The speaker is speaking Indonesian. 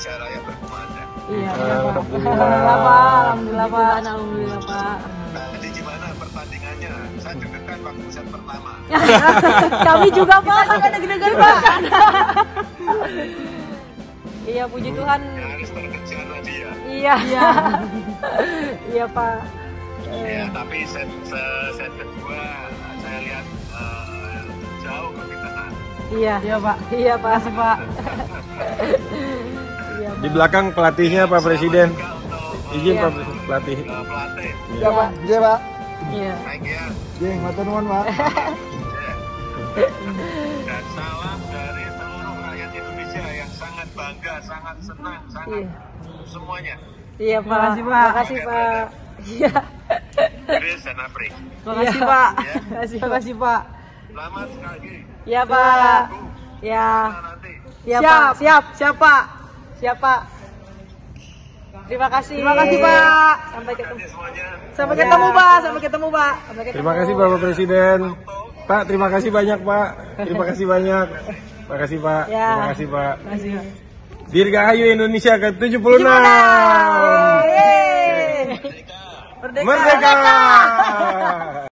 Indonesia Raya berkumandang. Iya, Alhamdulillah, Pak. Alhamdulillah, Pak. Tadi gimana pertandingannya? Saya deg-degan waktu set pertama. Kami juga, Pak. Ada deg-degan, Pak. Iya, puji Tuhan. Ya, harus terkejar tadi ya. Iya. Iya, Pak. Ya, tapi set kedua saya lihat jauh kebintangan. Iya. Iya, Pak. Iya, Pak. Makasih, Pak. Iya, Di belakang pelatihnya Pak Presiden. Izin Iya. Pak Pelatih. Pelatih, Iya Pak, iya Pak. Iya. baik ya. Iya, matur nuwun Pak. Dan salam dari seluruh rakyat Indonesia yang sangat bangga, sangat senang, sangat semuanya. Iya, Pak. Makasih, Pak. Makasih, Pak. Iya. Chris dan Apri. Makasih, Pak. Ya. Makasih, Pak. Selamat sekali lagi. Iya, Pak. Ya. Nanti. Iya, Pak. Siap, siap, Pak. Siap, Pak. Terima kasih. Terima kasih, Pak. Sampai ketemu. Terima kasih semuanya. Sampai ketemu, Pak. Sampai ketemu, Pak. Sampai ketemu. Terima kasih Bapak Presiden. Pak, terima kasih banyak Pak. Terima kasih banyak. Terima kasih Pak. Ya. Terima kasih Pak. Makasih, Pak. Dirgahayu Indonesia ke-76. Yeay. Merdeka. Merdeka.